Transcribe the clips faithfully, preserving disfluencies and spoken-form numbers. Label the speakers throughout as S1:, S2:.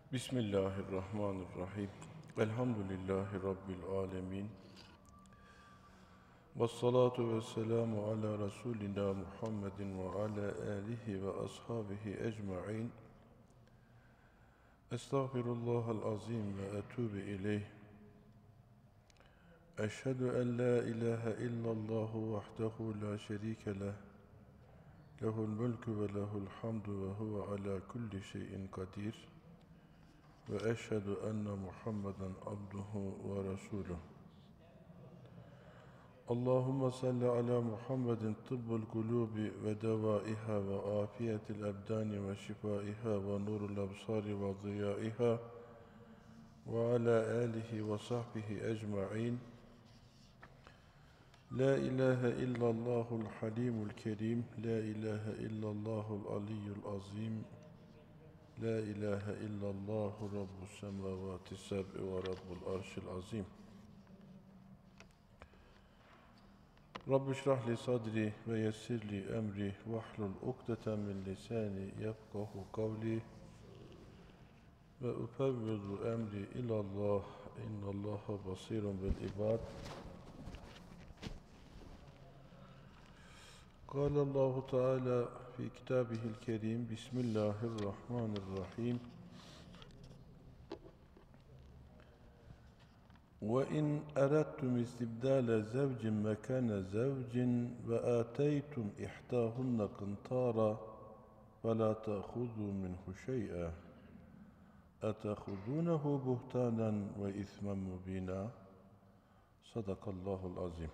S1: Bismillahirrahmanirrahim. Elhamdülillahi Rabbil alemin. Vessalatu vesselamu ala Resulina Muhammedin ve ala alihi ve ashabihi ecma'in. Estağfirullahal azim ve etûbü ileyh. Eşhedü en la ilahe illallahu vahdehu la şerike leh. Lehul mülkü ve lehul hamdu ve huve ala kulli şeyin kadir. Ve eşhedü enne Muhammeden abduhu ve resuluh. Allahümme salli ala Muhammedin tıbbul kulubi ve devaiha ve afiyetil ebdani ve şifaiha ve nurul absari ve ziyaiha ve ala alihi ve sahbihi ecma'in. La ilahe illallahul halimul kerim, la ilahe illallahul aliyyul azim. La ilahe illallahu rabbus semavati seb'i ve rabbul arşil azim. Rabbi şrah li sadri ve yessir li emri vahlul ukdeten min lisani yefkahu kavli ve ufevvidu emri ilallah innallaha basirun bil ibad. Kâlallahu Teala fi kitabihil kerim. Bismillahirrahmanirrahim. وَاِنْ اَرَدْتُمْ اِسْتِبْدَالَ زَوْجٍ مَكَانَ زَوْجٍ وَآتَيْتُمْ اِحْدَاهُنَّ قِنْطَارًا فَلَا تَأْخُذُوا مِنْهُ شَيْئًا اَتَأْخُذُونَهُ بُهْتَانًا وَاِثْمًا مُب۪ينًا. Sadakallahul azim.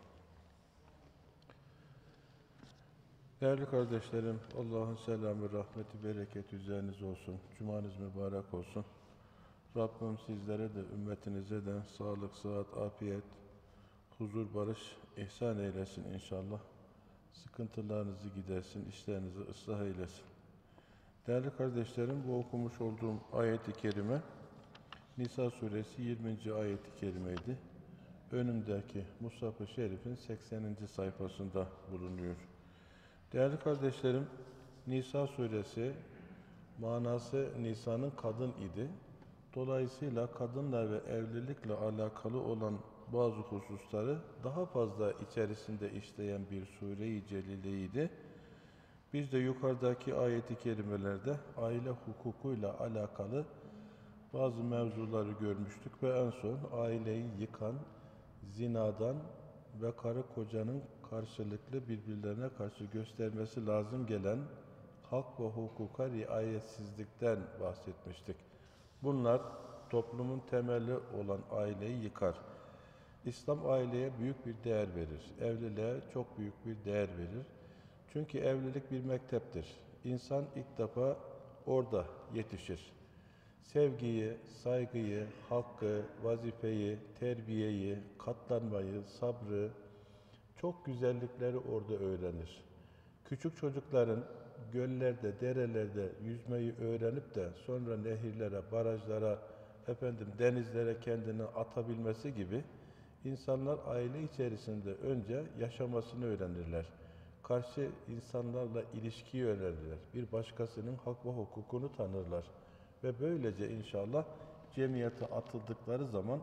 S1: Değerli kardeşlerim, Allah'ın selamı, rahmeti, bereketi üzerinize olsun. Cumanız mübarek olsun. Rabbim sizlere de, ümmetinize de sağlık, sıhhat, afiyet, huzur, barış ihsan eylesin inşallah. Sıkıntılarınızı gidersin, işlerinizi ıslah eylesin. Değerli kardeşlerim, bu okumuş olduğum ayet-i kerime Nisa suresi yirminci ayet-i kerimeydi. Önümdeki Mushaf-ı Şerif'in sekseninci sayfasında bulunuyor. Değerli kardeşlerim, Nisa suresi manası Nisa'nın kadın idi. Dolayısıyla kadınla ve evlilikle alakalı olan bazı hususları daha fazla içerisinde işleyen bir sure-i celileydi. Biz de yukarıdaki ayet-i kerimelerde aile hukukuyla alakalı bazı mevzuları görmüştük ve en son aileyi yıkan, zinadan ve karı kocanın karşılıklı birbirlerine karşı göstermesi lazım gelen hak ve hukuka riayetsizlikten bahsetmiştik. Bunlar toplumun temeli olan aileyi yıkar. İslam aileye büyük bir değer verir. Evliliğe çok büyük bir değer verir. Çünkü evlilik bir mekteptir. İnsan ilk defa orada yetişir. Sevgiyi, saygıyı, hakkı, vazifeyi, terbiyeyi, katlanmayı, sabrı, çok güzellikleri orada öğrenir. Küçük çocukların göllerde, derelerde yüzmeyi öğrenip de sonra nehirlere, barajlara, efendim denizlere kendini atabilmesi gibi insanlar aile içerisinde önce yaşamasını öğrenirler. Karşı insanlarla ilişkiyi öğrenirler. Bir başkasının hak ve hukukunu tanırlar. Ve böylece inşallah cemiyete atıldıkları zaman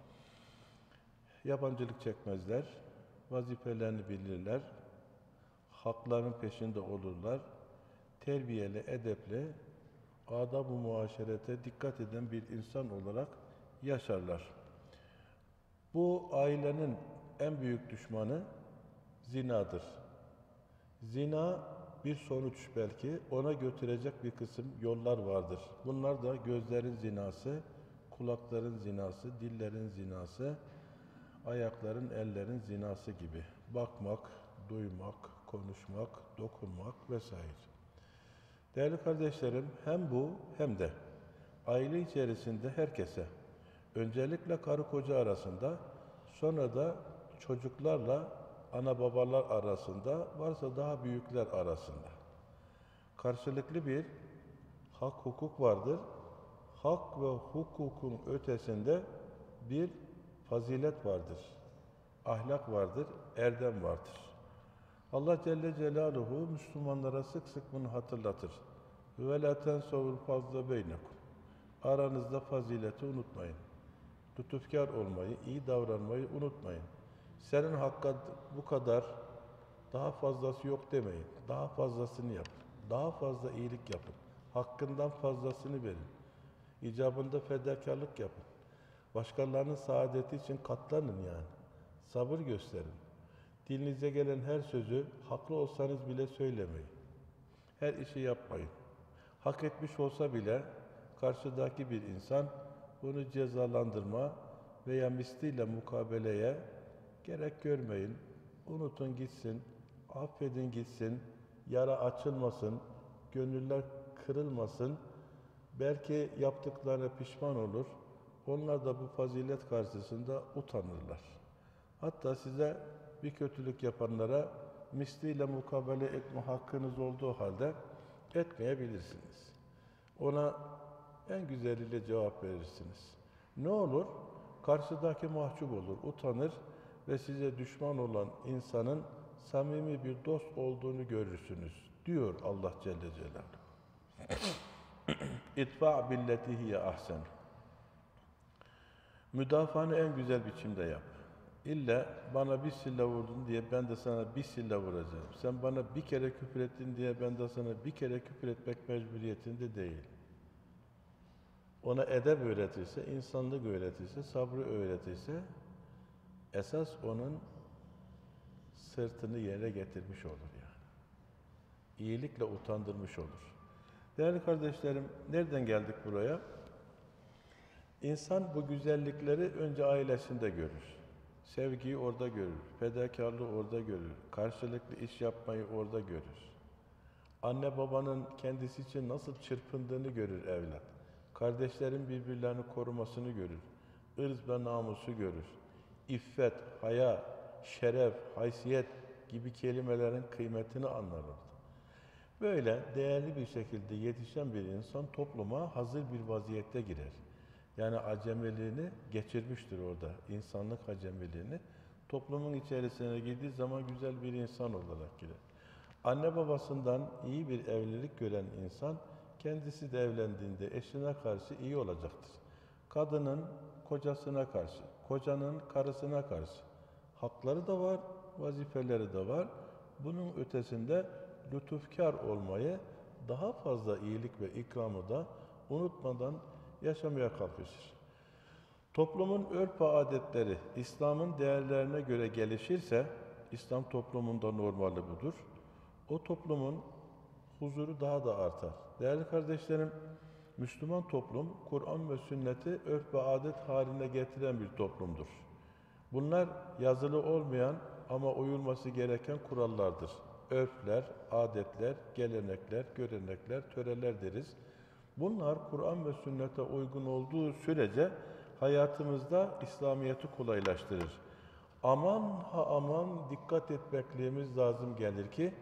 S1: yabancılık çekmezler, vazifelerini bilirler, hakların peşinde olurlar, terbiyeli, edepli, adab-ı muaşerete dikkat eden bir insan olarak yaşarlar. Bu ailenin en büyük düşmanı zinadır. Zina bir sonuç belki, ona götürecek bir kısım yollar vardır. Bunlar da gözlerin zinası, kulakların zinası, dillerin zinası, ayakların, ellerin zinası gibi. Bakmak, duymak, konuşmak, dokunmak vesaire. Değerli kardeşlerim, hem bu hem de aile içerisinde herkese, öncelikle karı koca arasında, sonra da çocuklarla ana babalar arasında, varsa daha büyükler arasında karşılıklı bir hak hukuk vardır. Hak ve hukukun ötesinde bir fazilet vardır, ahlak vardır, erdem vardır. Allah Celle Celaluhu Müslümanlara sık sık bunu hatırlatır. وَلَا تَنْسَوُ الْفَضْلَ بَيْنَكُمْ Aranızda fazileti unutmayın. Lütufkar olmayı, iyi davranmayı unutmayın. Senin hakka bu kadar, daha fazlası yok demeyin. Daha fazlasını yapın. Daha fazla iyilik yapın. Hakkından fazlasını verin. İcabında fedakarlık yapın. Başkalarının saadeti için katlanın yani. Sabır gösterin. Dilinize gelen her sözü haklı olsanız bile söylemeyin. Her işi yapmayın. Hak etmiş olsa bile karşıdaki bir insan bunu cezalandırma veya misliyle mukabeleye gerek görmeyin. Unutun gitsin, affedin gitsin, yara açılmasın, gönüller kırılmasın. Belki yaptıklarına pişman olur. Onlar da bu fazilet karşısında utanırlar. Hatta size bir kötülük yapanlara misliyle mukabele etme hakkınız olduğu halde etmeyebilirsiniz. Ona en güzeliyle cevap verirsiniz. Ne olur? Karşıdaki mahcup olur, utanır ve size düşman olan insanın samimi bir dost olduğunu görürsünüz, diyor Allah Celle Celaluhu. İtfa billeti hiye ahsen. Müdafaanı en güzel biçimde yap. İlla bana bir sille vurdun diye ben de sana bir sille vuracağım. Sen bana bir kere küfür ettin diye ben de sana bir kere küfür etmek mecburiyetinde değil. Ona edep öğretirse, insanlık öğretirse, sabrı öğretirse esas onun sırtını yere getirmiş olur yani. İyilikle utandırmış olur. Değerli kardeşlerim, nereden geldik buraya? İnsan bu güzellikleri önce ailesinde görür. Sevgiyi orada görür, fedakarlığı orada görür, karşılıklı iş yapmayı orada görür. Anne babanın kendisi için nasıl çırpındığını görür evlat. Kardeşlerin birbirlerini korumasını görür. Irz ve namusu görür. İffet, haya, şeref, haysiyet gibi kelimelerin kıymetini anlar orada. Böyle değerli bir şekilde yetişen bir insan topluma hazır bir vaziyette girer. Yani acemiliğini geçirmiştir orada, insanlık acemiliğini. Toplumun içerisine girdiği zaman güzel bir insan olarak girer. Anne babasından iyi bir evlilik gören insan, kendisi de evlendiğinde eşine karşı iyi olacaktır. Kadının kocasına karşı, kocanın karısına karşı hakları da var, vazifeleri de var. Bunun ötesinde lütufkar olmayı, daha fazla iyilik ve ikramı da unutmadan yaşamaya kalkışır. Toplumun örf ve adetleri İslam'ın değerlerine göre gelişirse, İslam toplumunda normali budur. O toplumun huzuru daha da artar. Değerli kardeşlerim, Müslüman toplum, Kur'an ve sünneti örf ve adet haline getiren bir toplumdur. Bunlar yazılı olmayan ama uyulması gereken kurallardır. Örfler, adetler, gelenekler, görenekler, töreler deriz. Bunlar Kur'an ve sünnete uygun olduğu sürece hayatımızda İslamiyet'i kolaylaştırır. Aman ha aman dikkat etmekliğimiz lazım gelir ki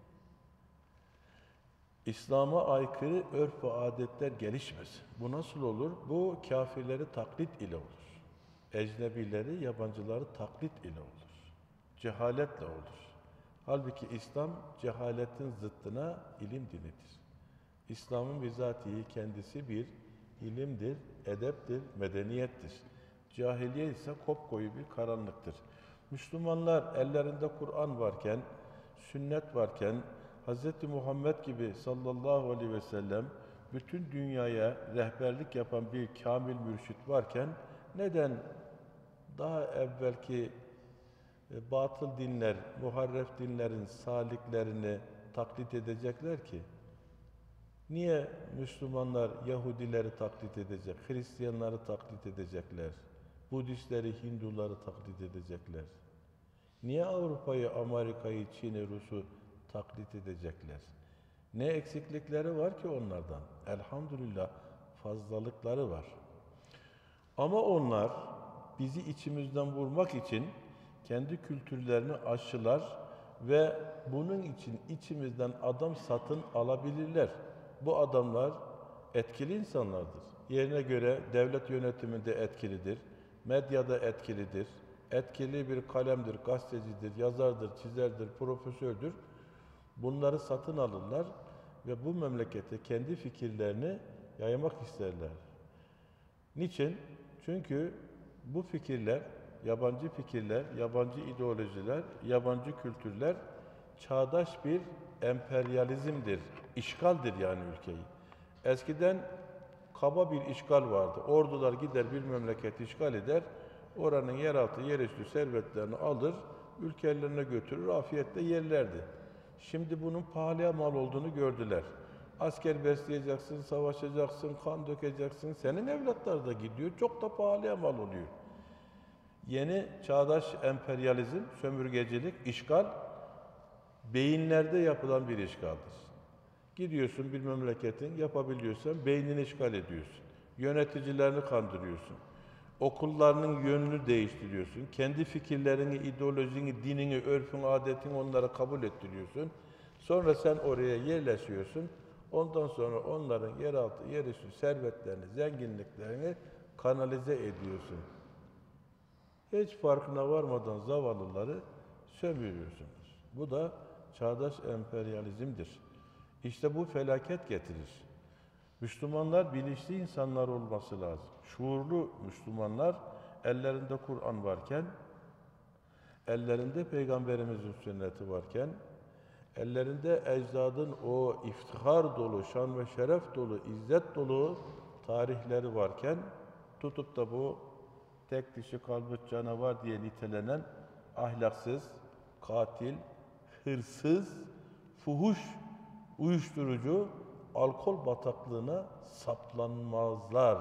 S1: İslam'a aykırı örf ve adetler gelişmez. Bu nasıl olur? Bu kafirleri taklit ile olur. Ecnebileri, yabancıları taklit ile olur. Cehaletle olur. Halbuki İslam cehaletin zıttına ilim dinidir. İslam'ın bizatihi kendisi bir ilimdir, edeptir, medeniyettir. Cahiliye ise kopkoyu bir karanlıktır. Müslümanlar ellerinde Kur'an varken, sünnet varken, Hz. Muhammed gibi sallallahu aleyhi ve sellem bütün dünyaya rehberlik yapan bir kamil mürşit varken neden daha evvelki e, batıl dinler, muharref dinlerin saliklerini taklit edecekler ki? Niye Müslümanlar Yahudileri taklit edecek, Hristiyanları taklit edecekler, Budistleri, Hinduları taklit edecekler? Niye Avrupa'yı, Amerika'yı, Çin'i, Rus'u taklit edecekler? Ne eksiklikleri var ki onlardan? Elhamdülillah fazlalıkları var. Ama onlar bizi içimizden vurmak için kendi kültürlerini aşılar ve bunun için içimizden adam satın alabilirler. Bu adamlar etkili insanlardır. Yerine göre devlet yönetiminde etkilidir, medyada etkilidir, etkili bir kalemdir, gazetecidir, yazardır, çizerdir, profesördür. Bunları satın alırlar ve bu memlekete kendi fikirlerini yaymak isterler. Niçin? Çünkü bu fikirler, yabancı fikirler, yabancı ideolojiler, yabancı kültürler çağdaş bir emperyalizmdir, işgaldir yani ülkeyi. Eskiden kaba bir işgal vardı. Ordular gider bir memleketi işgal eder, oranın yeraltı, yerüstü servetlerini alır, ülkelerine götürür, afiyetle yerlerdi. Şimdi bunun pahalıya mal olduğunu gördüler. Asker besleyeceksin, savaşacaksın, kan dökeceksin. Senin evlatlar da gidiyor, çok da pahalıya mal oluyor. Yeni çağdaş emperyalizm, sömürgecilik, işgal, beyinlerde yapılan bir işgaldir. Gidiyorsun bir memleketin, yapabiliyorsan beynini işgal ediyorsun. Yöneticilerini kandırıyorsun. Okullarının yönünü değiştiriyorsun. Kendi fikirlerini, ideolojini, dinini, örfünü, adetini onlara kabul ettiriyorsun. Sonra sen oraya yerleşiyorsun. Ondan sonra onların yeraltı, yerüstü servetlerini, zenginliklerini kanalize ediyorsun. Hiç farkına varmadan zavallıları sömürüyorsunuz. Bu da çağdaş emperyalizmdir. İşte bu felaket getirir. Müslümanlar bilinçli insanlar olması lazım. Şuurlu Müslümanlar ellerinde Kur'an varken, ellerinde Peygamberimizin sünneti varken, ellerinde ecdadın o iftihar dolu, şan ve şeref dolu, izzet dolu tarihleri varken, tutup da bu tek dişi kalbur canavar diye nitelenen ahlaksız, katil, hırsız, fuhuş, uyuşturucu, alkol bataklığına saplanmazlar.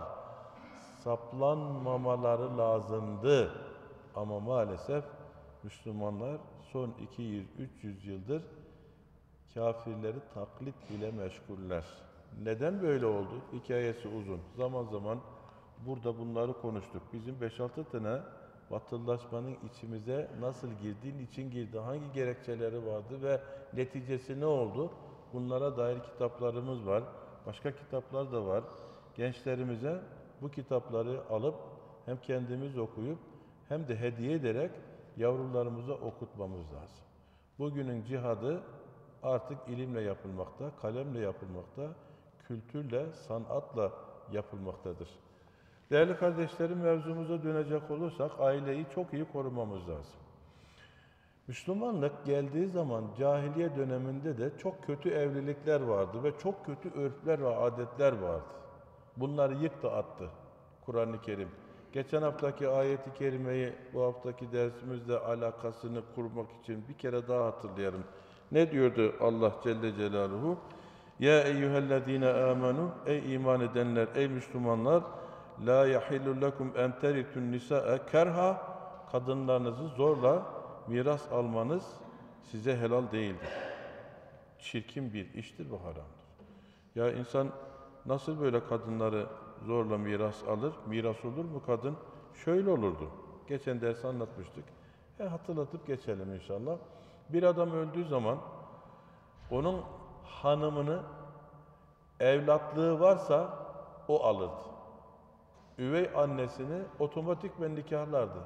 S1: Saplanmamaları lazımdı. Ama maalesef Müslümanlar son iki yüz üç yüz yıldır kafirleri taklit ile meşguller. Neden böyle oldu? Hikayesi uzun. Zaman zaman burada bunları konuştuk. Bizim beş altı tane batılılaşmanın içimize nasıl girdi, niçin girdi, hangi gerekçeleri vardı ve neticesi ne oldu? Bunlara dair kitaplarımız var. Başka kitaplar da var. Gençlerimize bu kitapları alıp hem kendimiz okuyup hem de hediye ederek yavrularımıza okutmamız lazım. Bugünün cihadı artık ilimle yapılmakta, kalemle yapılmakta, kültürle, sanatla yapılmaktadır. Değerli kardeşlerim, mevzumuza dönecek olursak aileyi çok iyi korumamız lazım. Müslümanlık geldiği zaman cahiliye döneminde de çok kötü evlilikler vardı ve çok kötü örfler ve adetler vardı. Bunları yıktı attı Kur'an-ı Kerim. Geçen haftaki ayeti kerimeyi bu haftaki dersimizle alakasını kurmak için bir kere daha hatırlayalım. Ne diyordu Allah Celle Celaluhu? Ya eyyühellezine amenu, ey iman edenler, ey Müslümanlar, la yahillu lekum en teritun nisa'a kerha, kadınlarınızı zorla miras almanız size helal değildir. Çirkin bir iştir, bu haramdır. Ya insan nasıl böyle kadınları zorla miras alır? Miras olur mu kadın? Şöyle olurdu. Geçen ders anlatmıştık. E, hatırlatıp geçelim inşallah. Bir adam öldüğü zaman onun hanımını, evlatlığı varsa o alırdı. Üvey annesini otomatikmen nikahlardı.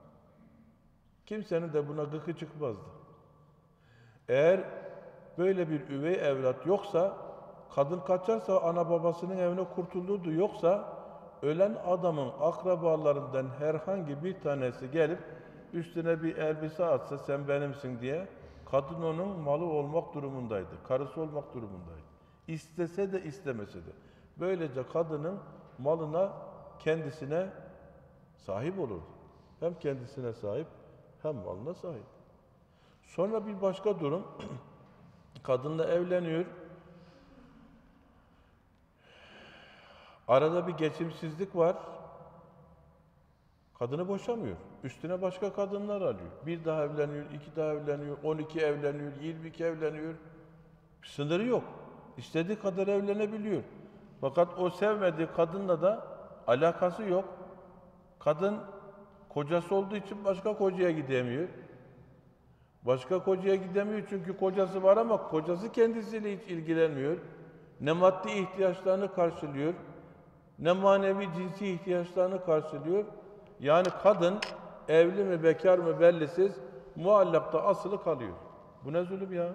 S1: Kimsenin de buna gıkı çıkmazdı. Eğer böyle bir üvey evlat yoksa, kadın kaçarsa ana babasının evine kurtulurdu. Yoksa ölen adamın akrabalarından herhangi bir tanesi gelip üstüne bir elbise atsa sen benimsin diye, kadın onun malı olmak durumundaydı. Karısı olmak durumundaydı. İstese de istemese de. Böylece kadının malına, kendisine sahip olurdu. Hem kendisine sahip hem malına sahip. Sonra bir başka durum, kadınla evleniyor. Arada bir geçimsizlik var. Kadını boşamıyor. Üstüne başka kadınlar alıyor. Bir daha evleniyor, iki daha evleniyor, on iki evleniyor, yirmi iki evleniyor. Bir sınırı yok. İstediği kadar evlenebiliyor. Fakat o sevmediği kadınla da alakası yok. Kadın kocası olduğu için başka kocaya gidemiyor. Başka kocaya gidemiyor çünkü kocası var ama kocası kendisiyle hiç ilgilenmiyor. Ne maddi ihtiyaçlarını karşılıyor, ne manevi cinsi ihtiyaçlarını karşılıyor. Yani kadın evli mi bekar mı bellisiz, muallakta asılı kalıyor. Bu ne zulüm ya?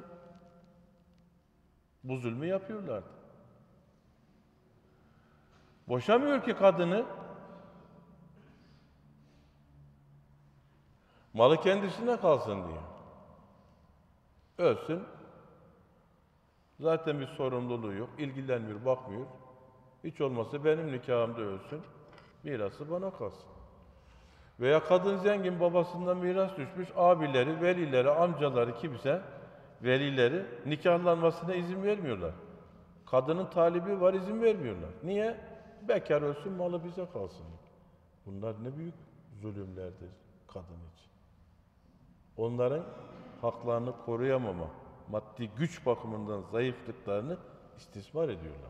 S1: Bu zulmü yapıyorlardı. Boşamıyor ki kadını. Malı kendisine kalsın diyor. Ölsün. Zaten bir sorumluluğu yok. İlgilenmiyor, bakmıyor. Hiç olmazsa benim nikahımda ölsün. Mirası bana kalsın. Veya kadın zengin, babasından miras düşmüş, abileri, velileri, amcaları kimse, velileri nikahlanmasına izin vermiyorlar. Kadının talibi var, izin vermiyorlar. Niye? Bekar ölsün, malı bize kalsın. Bunlar ne büyük zulümlerdir kadın için. Onların haklarını koruyamama, maddi güç bakımından zayıflıklarını istismar ediyorlar.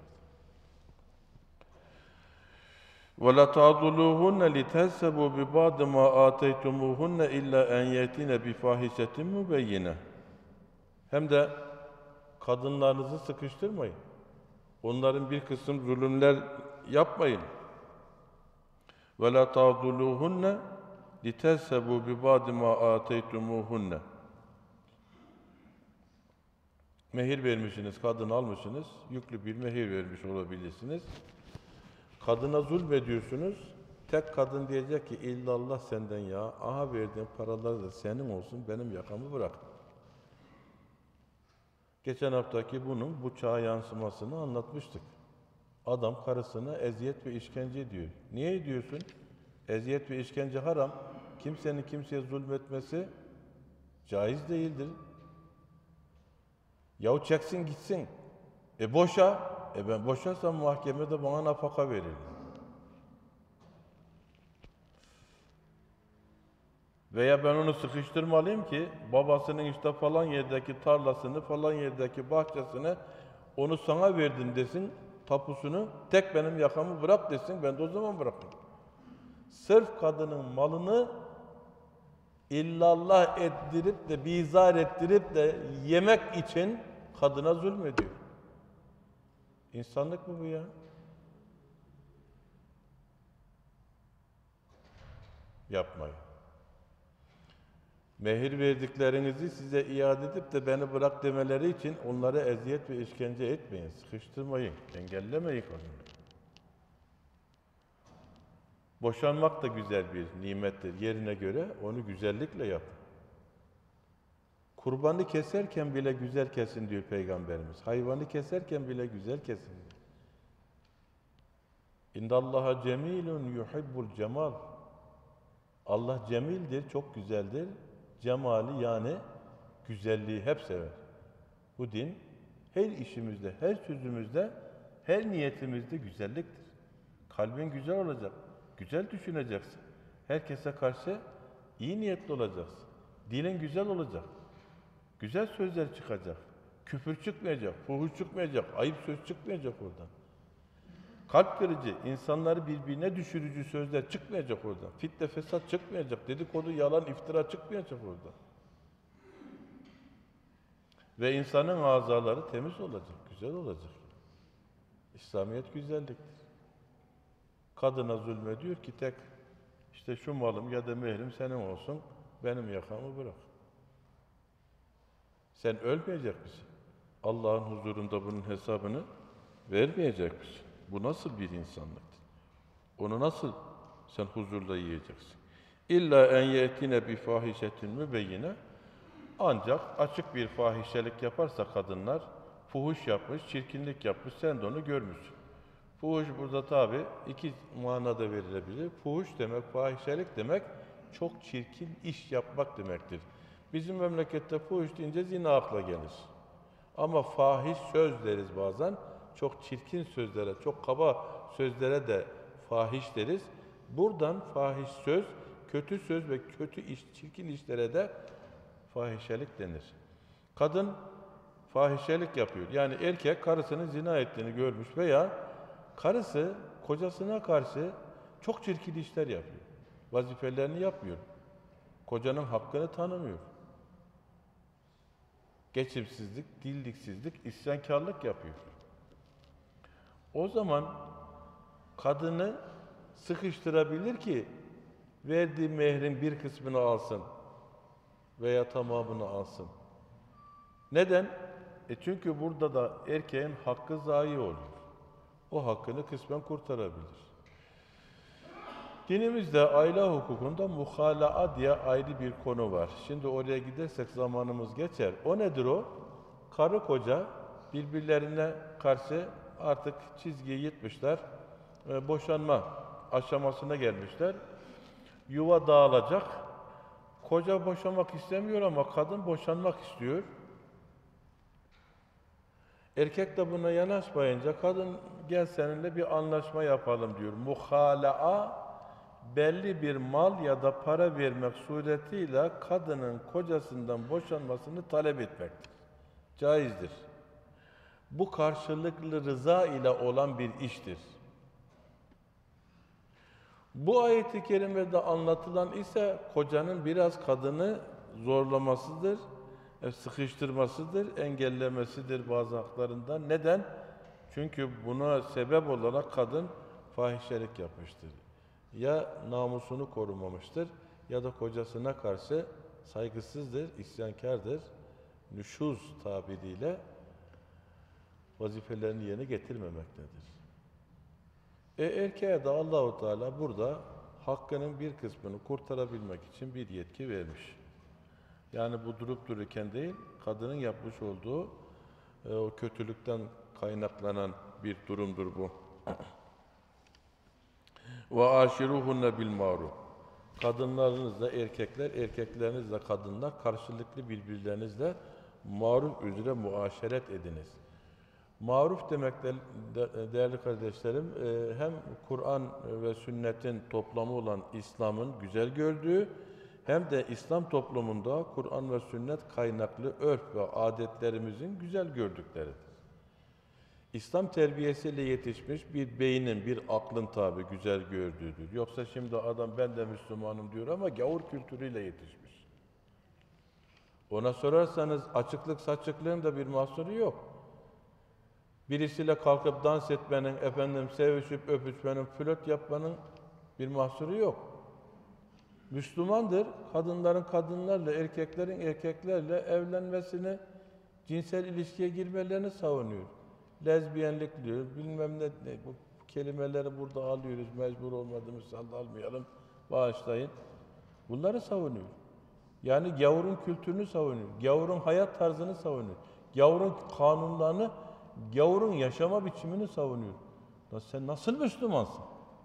S1: وَلَا تَعْضُلُوهُنَّ لِتَحْسَبُوا بِبَعْضِ مَا آتَيْتُمُوهُنَّ إِلَّا أَنْ يَأْتِينَ بِفَاحِشَةٍ مُبَيِّنَةٍ. Hem de kadınlarınızı sıkıştırmayın. Onların bir kısım zulümler yapmayın. وَلَا تَعْضُلُوهُنَّ لِتَحْسَبُوا بِبَعْضِ مَا آتَيْتُمُوهُنَّ. Mehir vermişsiniz, kadın almışsınız, yüklü bir mehir vermiş olabilirsiniz. Kadına zulmediyorsunuz, tek kadın diyecek ki illallah senden ya, aha verdiğin paralar da senin olsun, benim yakamı bırak. Geçen haftaki bunun bu çağa yansımasını anlatmıştık. Adam karısına eziyet ve işkence ediyor. Niye ediyorsun? Eziyet ve işkence haram. Kimsenin kimseye zulmetmesi caiz değildir. Yahu çeksin gitsin. E boşa. E ben boşarsam mahkemede bana nafaka verir. Veya ben onu sıkıştırmalıyım ki babasının işte falan yerdeki tarlasını, falan yerdeki bahçesini onu sana verdim desin, tapusunu, tek benim yakamı bırak desin, ben de o zaman bırakırım. Sırf kadının malını illallah ettirip de, bizar ettirip de yemek için kadına zulmediyor. İnsanlık mı bu ya? Yapmayın. Mehir verdiklerinizi size iade edip de beni bırak demeleri için onlara eziyet ve işkence etmeyin, sıkıştırmayın, engellemeyin kadını. Boşanmak da güzel bir nimettir. Yerine göre onu güzellikle yapın. Kurbanı keserken bile güzel kesin diyor Peygamberimiz. Hayvanı keserken bile güzel kesin diyor. İndallaha cemilun yuhibbul cemal. Allah cemildir, çok güzeldir. Cemali yani güzelliği hep sever. Bu din her işimizde, her sözümüzde, her niyetimizde güzelliktir. Kalbin güzel olacak, güzel düşüneceksin. Herkese karşı iyi niyetli olacaksın. Dilin güzel olacak. Güzel sözler çıkacak. Küfür çıkmayacak, fuhuş çıkmayacak, ayıp söz çıkmayacak oradan. Kalp kırıcı, insanları birbirine düşürücü sözler çıkmayacak oradan. Fitne, fesat çıkmayacak, dedikodu, yalan, iftira çıkmayacak oradan. Ve insanın azaları temiz olacak, güzel olacak. İslamiyet güzelliktir. Kadına zulmediyor ki tek işte şu malım ya da mehrim senin olsun, benim yakamı bırak. Sen ölmeyecek misin? Allah'ın huzurunda bunun hesabını vermeyecek misin? Bu nasıl bir insanlıktır? Onu nasıl sen huzurla yiyeceksin? İlla en yetine bi fahişetin mübeyyine. Ancak açık bir fahişelik yaparsa kadınlar, fuhuş yapmış, çirkinlik yapmış, sen de onu görmüşsün. Fuhuş burada tabi iki manada verilebilir. Fuhuş demek, fahişelik demek, çok çirkin iş yapmak demektir. Bizim memlekette fuhuş deyince zina akla gelir. Ama fahiş söz deriz bazen. Çok çirkin sözlere, çok kaba sözlere de fahiş deriz. Buradan fahiş söz, kötü söz ve kötü iş, çirkin işlere de fahişelik denir. Kadın fahişelik yapıyor. Yani erkek karısının zina ettiğini görmüş veya karısı kocasına karşı çok çirkin işler yapıyor. Vazifelerini yapmıyor. Kocanın hakkını tanımıyor. Geçimsizlik, dilliksizlik, isyankarlık yapıyor. O zaman kadını sıkıştırabilir ki verdiği mehrin bir kısmını alsın veya tamamını alsın. Neden? E çünkü burada da erkeğin hakkı zayi oluyor. O hakkını kısmen kurtarabilir. Dinimizde aile hukukunda muhalaa diye ayrı bir konu var. Şimdi oraya gidersek zamanımız geçer. O nedir o? Karı koca birbirlerine karşı artık çizgiyi yırtmışlar. E, boşanma aşamasına gelmişler. Yuva dağılacak. Koca boşanmak istemiyor ama kadın boşanmak istiyor. Erkek de buna yanaşmayınca kadın gel seninle bir anlaşma yapalım diyor. Muhalaa belli bir mal ya da para vermek suretiyle kadının kocasından boşanmasını talep etmektir. Caizdir. Bu karşılıklı rıza ile olan bir iştir. Bu ayet-i kerimede anlatılan ise kocanın biraz kadını zorlamasıdır, sıkıştırmasıdır, engellemesidir bazı haklarından. Neden? Çünkü buna sebep olarak kadın fahişelik yapmıştır. Ya namusunu korumamıştır ya da kocasına karşı saygısızdır, isyankardır, nüşuz tabiriyle vazifelerini yerine getirmemektedir. E erkeğe de Allahu Teala burada hakkının bir kısmını kurtarabilmek için bir yetki vermiş. Yani bu durup dururken değil, kadının yapmış olduğu e, o kötülükten kaynaklanan bir durumdur bu. Ve aşiruhunne bil maruf. Kadınlarınızla erkekler, erkeklerinizle kadınlar karşılıklı birbirlerinizle maruf üzere muaşeret ediniz. Maruf demek de, değerli kardeşlerim, hem Kur'an ve sünnetin toplamı olan İslam'ın güzel gördüğü, hem de İslam toplumunda Kur'an ve sünnet kaynaklı örf ve adetlerimizin güzel gördükleridir. İslam terbiyesiyle yetişmiş bir beynin, bir aklın tabi güzel gördüğüdür. Yoksa şimdi adam ben de Müslümanım diyor ama gavur kültürüyle yetişmiş. Ona sorarsanız açıklık saçıklığın da bir mahsuru yok. Birisiyle kalkıp dans etmenin, efendim sevişip öpüşmenin, flört yapmanın bir mahsuru yok. Müslümandır, kadınların kadınlarla, erkeklerin erkeklerle evlenmesini, cinsel ilişkiye girmelerini savunuyor. Lezbiyenlik diyor, bilmem ne, ne bu kelimeleri burada alıyoruz, mecbur olmadığımız halde almayalım, bağışlayın. Bunları savunuyor. Yani gavurun kültürünü savunuyor, gavurun hayat tarzını savunuyor, gavurun kanunlarını, gavurun yaşama biçimini savunuyor. Ya sen nasıl Müslümansın?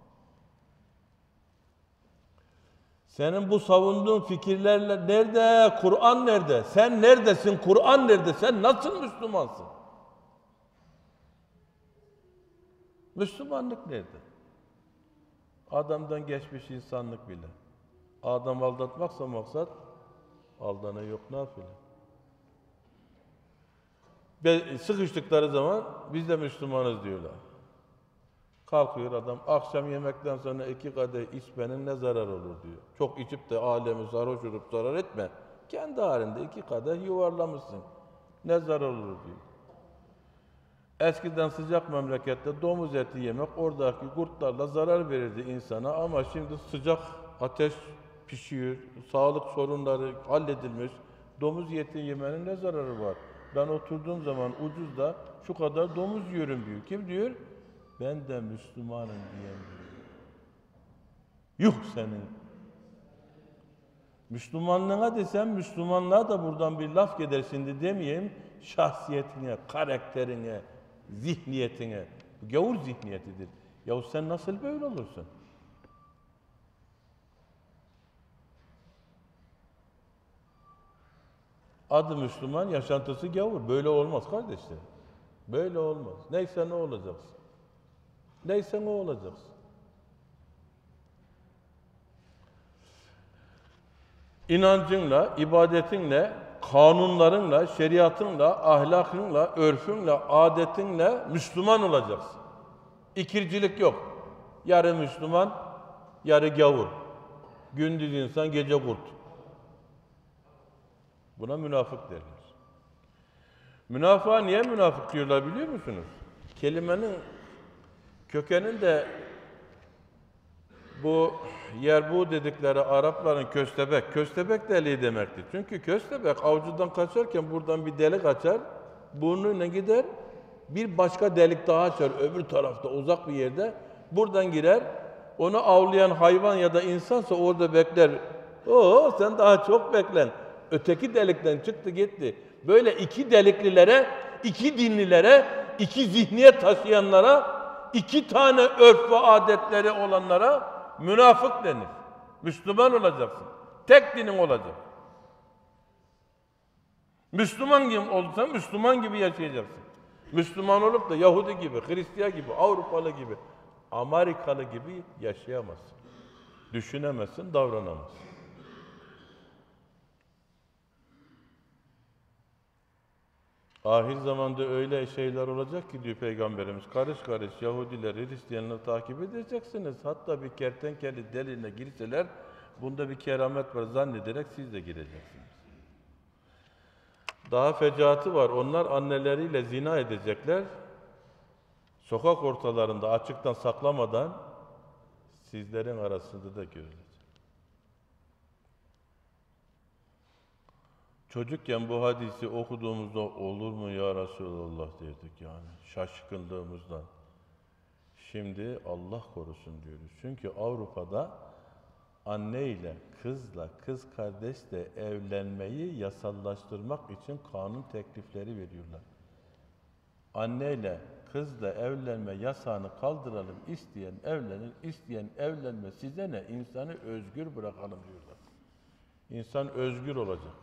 S1: Senin bu savunduğun fikirlerle nerede? Kur'an nerede? Sen neredesin? Kur'an nerede? Sen nasıl Müslümansın? Müslümanlık nerede? Adamdan geçmiş insanlık bile. Adam aldatmaksa maksat, aldana yok nafile. Ve sıkıştıkları zaman biz de Müslümanız diyorlar. Kalkıyor adam, akşam yemekten sonra iki kadeh içmenin ne zarar olur diyor. Çok içip de alemi sarhoş olup zarar etme. Kendi halinde iki kadeh yuvarlamışsın. Ne zarar olur diyor. Eskiden sıcak memlekette domuz eti yemek oradaki kurtlarla zarar verirdi insana ama şimdi sıcak ateş pişiyor, sağlık sorunları halledilmiş. Domuz eti yemenin ne zararı var? Ben oturduğum zaman ucuz da şu kadar domuz yiyorum diyor. Kim diyor? Ben de Müslümanım diyen diyor. Yuh senin! Müslümanlığına desem Müslümanlığa da buradan bir laf gider şimdi demeyeyim. Şahsiyetine, karakterine, zihniyetine. Bu gavur zihniyetidir. Yahu sen nasıl böyle olursun? Adı Müslüman, yaşantısı gavur. Böyle olmaz kardeşler. Böyle olmaz. Neyse ne olacaksın? Neyse ne olacaksın? İnancınla, ibadetinle, kanunlarınla, şeriatınla, ahlakınla, örfünle, adetinle Müslüman olacaksın. İkircilik yok. Yarı Müslüman, yarı gavur. Gündüz insan, gece kurt. Buna münafık derler. Münafığa niye münafık diyorlar biliyor musunuz? Kelimenin kökeninde bu yerbu dedikleri Arapların köstebek, köstebek deliği demektir. Çünkü köstebek avcıdan kaçarken buradan bir delik açar, burnuyla gider, bir başka delik daha açar öbür tarafta uzak bir yerde, buradan girer, onu avlayan hayvan ya da insansa orada bekler. Oo, sen daha çok beklen. Öteki delikten çıktı gitti. Böyle iki deliklilere, iki dinlilere, iki zihniyet taşıyanlara, iki tane örf ve adetleri olanlara münafık denir. Müslüman olacaksın. Tek dinin olacak. Müslüman gibi olursan Müslüman gibi yaşayacaksın. Müslüman olup da Yahudi gibi, Hristiyan gibi, Avrupalı gibi, Amerikalı gibi yaşayamazsın. Düşünemezsin, davranamazsın. Ahir zamanda öyle şeyler olacak ki diyor Peygamberimiz, karış karış Yahudileri, Hristiyanları takip edeceksiniz. Hatta bir kertenkele deliğine girseler, bunda bir keramet var zannederek siz de gireceksiniz. Daha fecaatı var, onlar anneleriyle zina edecekler. Sokak ortalarında açıktan saklamadan sizlerin arasında da görülecek. Çocukken bu hadisi okuduğumuzda olur mu ya Resulallah derdik yani şaşkınlığımızdan. Şimdi Allah korusun diyoruz. Çünkü Avrupa'da anneyle, kızla, kız kardeşle evlenmeyi yasallaştırmak için kanun teklifleri veriyorlar. Anneyle, kızla evlenme yasağını kaldıralım, isteyen evlenir, isteyen evlenme, size ne? İnsanı özgür bırakalım diyorlar. İnsan özgür olacak.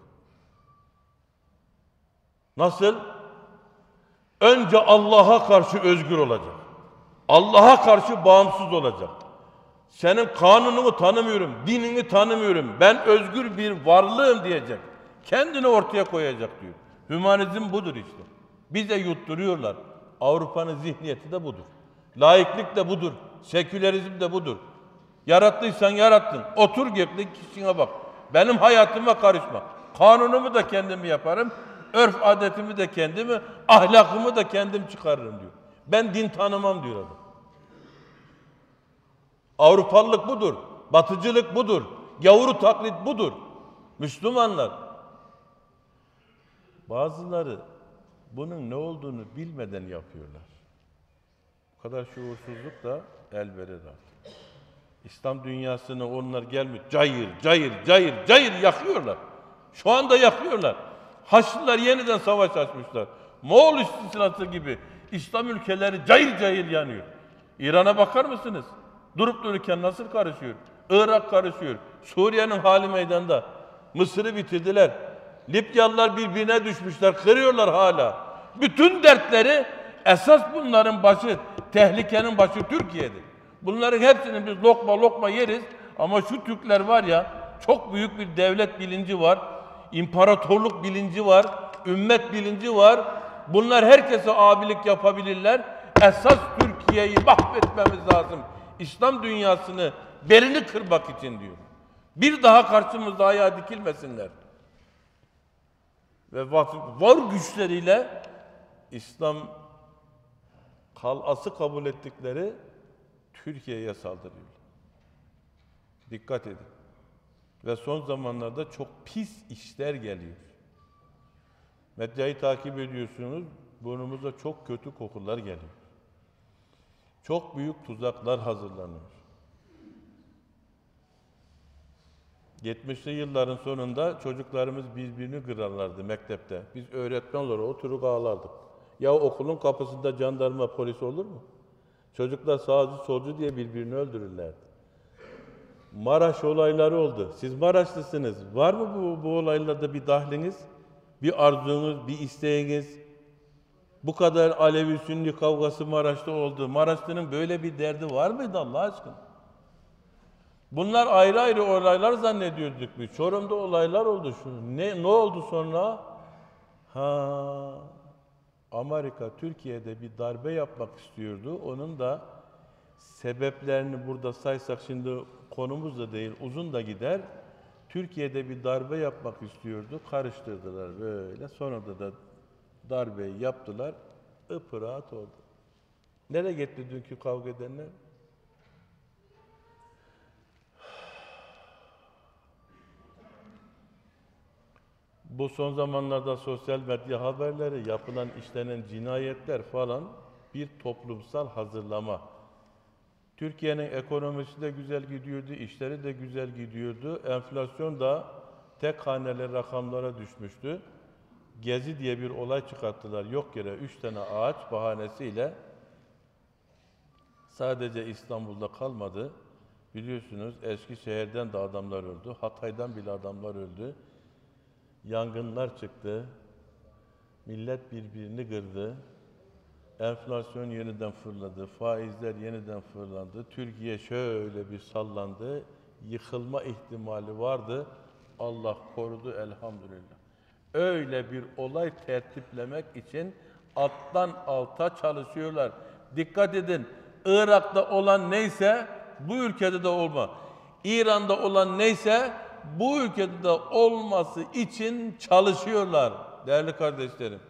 S1: Nasıl? Önce Allah'a karşı özgür olacak. Allah'a karşı bağımsız olacak. Senin kanununu tanımıyorum, dinini tanımıyorum, ben özgür bir varlığım diyecek. Kendini ortaya koyacak diyor. Hümanizm budur işte. Bize yutturuyorlar. Avrupa'nın zihniyeti de budur. Laiklik de budur. Sekülerizm de budur. Yarattıysan yarattın. Otur gökte kişine bak. Benim hayatıma karışma. Kanunumu da kendim yaparım. Örf adetimi de kendimi, ahlakımı da kendim çıkarırım diyor. Ben din tanımam diyor adam. Avrupalılık budur. Batıcılık budur. Gavuru taklit budur. Müslümanlar. Bazıları bunun ne olduğunu bilmeden yapıyorlar. Bu kadar şuursuzluk da el verir artık. İslam dünyasını onlar gelmiş cayır, cayır, cayır, cayır yakıyorlar. Şu anda yakıyorlar. Haçlılar yeniden savaş açmışlar. Moğol istilası gibi İslam ülkeleri cayır cayır yanıyor. İran'a bakar mısınız? Durup dururken nasıl karışıyor? Irak karışıyor. Suriye'nin hali meydanda. Mısır'ı bitirdiler. Libyalılar birbirine düşmüşler. Kırıyorlar hala. Bütün dertleri esas bunların başı, tehlikenin başı Türkiye'dir. Bunların hepsini biz lokma lokma yeriz. Ama şu Türkler var ya, çok büyük bir devlet bilinci var. İmparatorluk bilinci var. Ümmet bilinci var. Bunlar herkese abilik yapabilirler. Esas Türkiye'yi mahvetmemiz lazım. İslam dünyasını belini kırmak için diyor. Bir daha karşımızda ayağa dikilmesinler. Ve var güçleriyle İslam kalası kabul ettikleri Türkiye'ye saldırıyor. Dikkat edin. Ve son zamanlarda çok pis işler geliyor. Medyayı takip ediyorsunuz, burnumuza çok kötü kokular geliyor. Çok büyük tuzaklar hazırlanıyor. yetmişli yılların sonunda çocuklarımız birbirini kırarlardı mektepte. Biz öğretmen olarak oturup ağlardık. Ya okulun kapısında jandarma, polis olur mu? Çocuklar sağcı solcu diye birbirini öldürürlerdi. Maraş olayları oldu. Siz Maraşlısınız. Var mı bu, bu olaylarda bir dahliniz? Bir arzunuz, bir isteğiniz? Bu kadar Alevi-Sünni kavgası Maraş'ta oldu. Maraşlı'nın böyle bir derdi var mıydı Allah aşkına? Bunlar ayrı ayrı olaylar zannediyorduk biz. Çorum'da olaylar oldu. Şu. Ne, ne oldu sonra? Ha, Amerika Türkiye'de bir darbe yapmak istiyordu. Onun da sebeplerini burada saysak şimdi konumuz da değil, uzun da gider. Türkiye'de bir darbe yapmak istiyordu. Karıştırdılar böyle. Sonra da, da darbeyi yaptılar. Ipıraat oldu. Nereye gitti dünkü kavga edenler? Bu son zamanlarda sosyal medya haberleri, yapılan işlenen cinayetler falan bir toplumsal hazırlama. Türkiye'nin ekonomisi de güzel gidiyordu, işleri de güzel gidiyordu. Enflasyon da tek haneli rakamlara düşmüştü. Gezi diye bir olay çıkarttılar. Yok yere üç tane ağaç bahanesiyle sadece İstanbul'da kalmadı. Biliyorsunuz Eskişehir'den de adamlar öldü. Hatay'dan bile adamlar öldü. Yangınlar çıktı. Millet birbirini kırdı. Enflasyon yeniden fırladı. Faizler yeniden fırlandı. Türkiye şöyle bir sallandı. Yıkılma ihtimali vardı. Allah korudu elhamdülillah. Öyle bir olay tertiplemek için alttan alta çalışıyorlar. Dikkat edin. Irak'ta olan neyse bu ülkede de olma. İran'da olan neyse bu ülkede de olması için çalışıyorlar değerli kardeşlerim.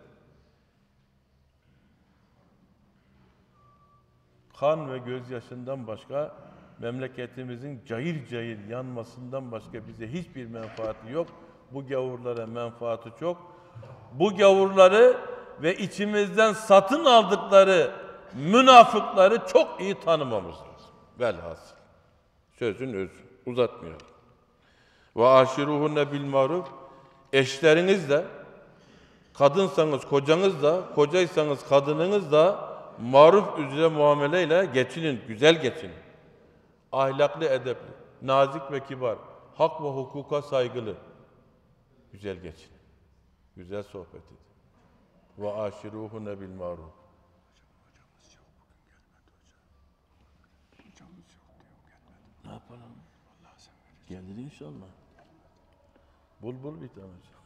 S1: Kan ve gözyaşından başka, memleketimizin cayır cayır yanmasından başka bize hiçbir menfaati yok. Bu gavurlara menfaati çok. Bu gavurları ve içimizden satın aldıkları münafıkları çok iyi tanımamız lazım. Velhasıl. Sözün özü. Uzatmıyorum. Ve aşiruhunne bil maruf. Eşlerinizle, kadınsanız kocanızla, kocaysanız kadınınızla maruf üzere muameleyle geçinin, güzel geçinin. Ahlaklı, edepli, nazik ve kibar, hak ve hukuka saygılı. Güzel geçinin. Güzel sohbet edin. Ve aşiruhunne bil maruf.
S2: Hocamız yok, bugün gelmedi hocam. Hocamız yok diyor, gelmedi.
S1: Ne yapalım?
S2: Vallahi sen verirsin.
S1: Gelir inşallah. Bul bul bir tane hocam.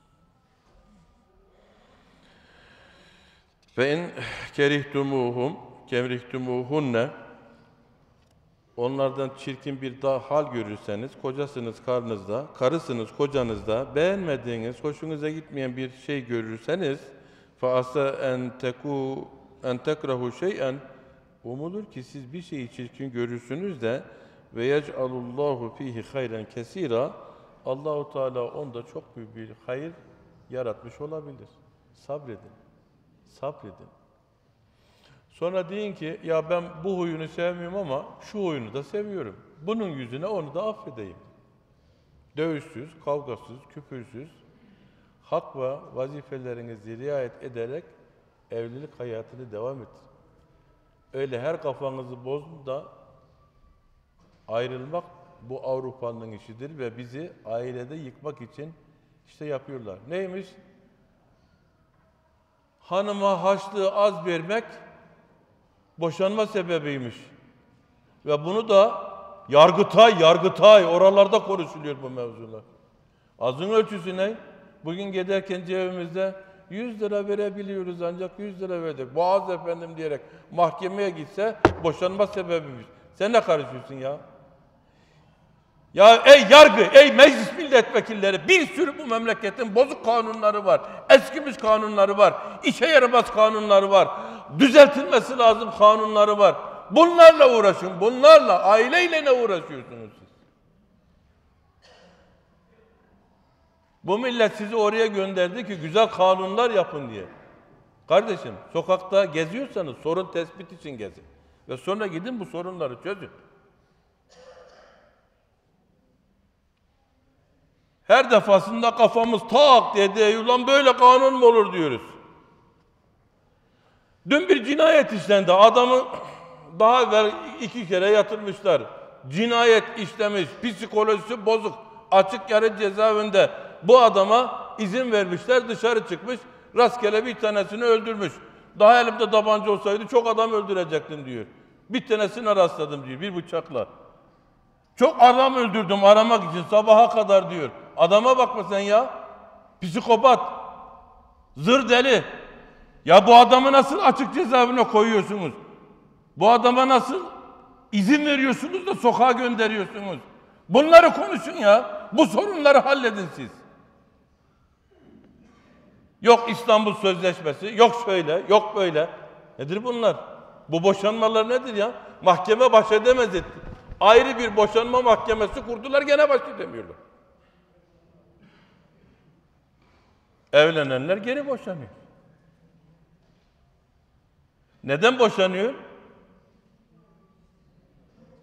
S1: Ve in kerihtumuhum kerihtumuhunne, onlardan çirkin bir daha hal görürseniz, kocasınız karnınızda, karısınız kocanızda, beğenmediğiniz, hoşunuza gitmeyen bir şey görürseniz, fa asa en teku en tekrahu şey'en, umulur ki siz bir şeyi çirkin görürsünüz de ve yec'alullahu fihi hayran kesira, Allahu Teala onda çok büyük bir hayır yaratmış olabilir. Sabredin. Sabredin. Sonra deyin ki ya ben bu huyunu sevmiyorum ama şu huyunu da seviyorum. Bunun yüzüne onu da affedeyim. Dövüşsüz, kavgasız, küfürsüz, hak ve vazifelerinizi riayet ederek evlilik hayatını devam et. Öyle her kafanızı bozun da ayrılmak bu Avrupa'nın işidir ve bizi ailede yıkmak için işte yapıyorlar. Neymiş? Hanıma harçlığı az vermek boşanma sebebiymiş. Ve bunu da Yargıtay, Yargıtay oralarda konuşuluyor bu mevzular. Azın ölçüsü ne? Bugün giderken cebimizde yüz lira verebiliyoruz ancak yüz lira verdik. Boğaz efendim diyerek mahkemeye gitse boşanma sebebiymiş. Sen ne karışıyorsun ya? Ya ey yargı, ey meclis milletvekilleri, bir sürü bu memleketin bozuk kanunları var. Eskimiş kanunları var. İşe yaramaz kanunları var. Düzeltilmesi lazım kanunları var. Bunlarla uğraşın, bunlarla. Aileyle ne uğraşıyorsunuz siz? Bu millet sizi oraya gönderdi ki güzel kanunlar yapın diye. Kardeşim, sokakta geziyorsanız sorun tespit için gezin. Ve sonra gidin bu sorunları çözün. Her defasında kafamız tak dedi, ulan böyle kanun mu olur diyoruz. Dün bir cinayet işlendi. Adamı daha evvel iki kere yatırmışlar. Cinayet işlemiş, psikolojisi bozuk. Açık yarı cezaevinde bu adama izin vermişler, dışarı çıkmış. Rastgele bir tanesini öldürmüş. Daha elimde tabanca olsaydı çok adam öldürecektim diyor. Bir tanesine rastladım diyor, bir bıçakla. Çok adam öldürdüm aramak için sabaha kadar diyor. Adama bakma sen ya. Psikopat. Zır deli. Ya bu adamı nasıl açık cezaevine koyuyorsunuz? Bu adama nasıl izin veriyorsunuz da sokağa gönderiyorsunuz? Bunları konuşun ya. Bu sorunları halledin siz. Yok İstanbul Sözleşmesi, yok şöyle, yok böyle. Nedir bunlar? Bu boşanmalar nedir ya? Mahkeme baş edemez etti. Ayrı bir boşanma mahkemesi kurdular, gene baş edemiyorlar. Evlenenler geri boşanıyor. Neden boşanıyor?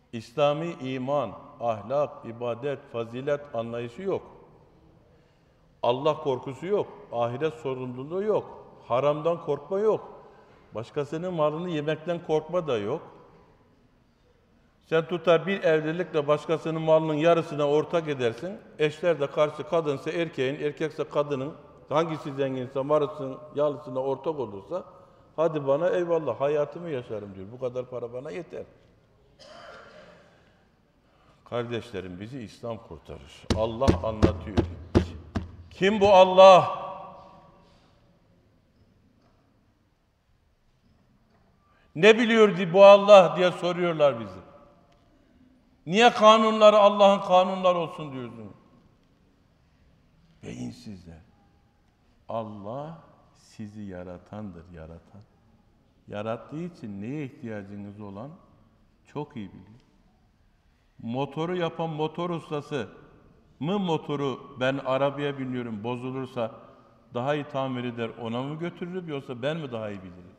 S1: İslami iman, ahlak, ibadet, fazilet anlayışı yok. Allah korkusu yok. Ahiret sorumluluğu yok. Haramdan korkma yok. Başkasının malını yemekten korkma da yok. Sen tutar bir evlilikle başkasının malının yarısına ortak edersin. Eşler de karşı, kadınsa erkeğin, erkekse kadının, hangisi zenginse marısın, yalısına ortak olursa, hadi bana eyvallah hayatımı yaşarım diyor. Bu kadar para bana yeter. Kardeşlerim, bizi İslam kurtarır. Allah anlatıyor. Kim bu Allah? Ne biliyordu bu Allah diye soruyorlar bizi. Niye kanunları Allah'ın kanunları olsun diyorsun? Beyinsizler. Allah sizi yaratandır, yaratan. Yarattığı için neye ihtiyacınız olan çok iyi biliyor. Motoru yapan motor ustası mı motoru ben arabaya biniyorum bozulursa daha iyi tamir eder ona mı götürürüm yoksa ben mi daha iyi bilirim?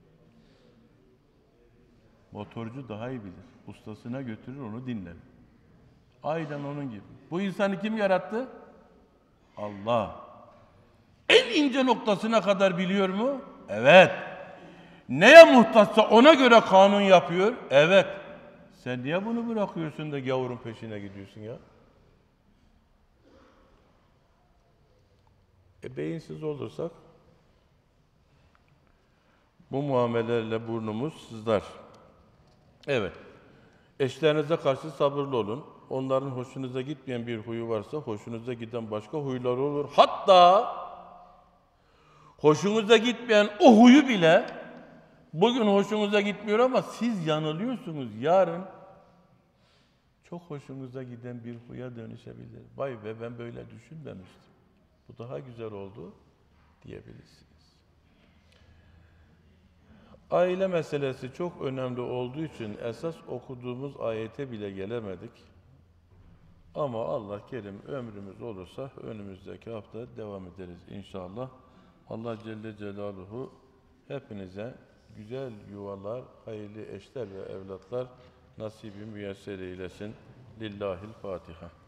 S1: Motorcu daha iyi bilir. Ustasına götürür onu dinler. Aynen onun gibi. Bu insanı kim yarattı? Allah. En ince noktasına kadar biliyor mu? Evet. Neye muhtaçsa ona göre kanun yapıyor? Evet. Sen niye bunu bırakıyorsun da gavurun peşine gidiyorsun ya? E beyinsiz olursak bu muamelelerle burnumuz sızlar. Evet. Eşlerinize karşı sabırlı olun. Onların hoşunuza gitmeyen bir huyu varsa hoşunuza giden başka huyları olur. Hatta hoşunuza gitmeyen o huyu bile bugün hoşunuza gitmiyor ama siz yanılıyorsunuz. Yarın çok hoşunuza giden bir huya dönüşebilir. Vay be ben böyle düşünmemiştim. Bu daha güzel oldu diyebilirsiniz. Aile meselesi çok önemli olduğu için esas okuduğumuz ayete bile gelemedik. Ama Allah kerim ömrümüz olursa önümüzdeki hafta devam ederiz inşallah. Allah Celle Celaluhu hepinize güzel yuvalar, hayırlı eşler ve evlatlar nasibi müyesser eylesin. Lillahil Fatiha.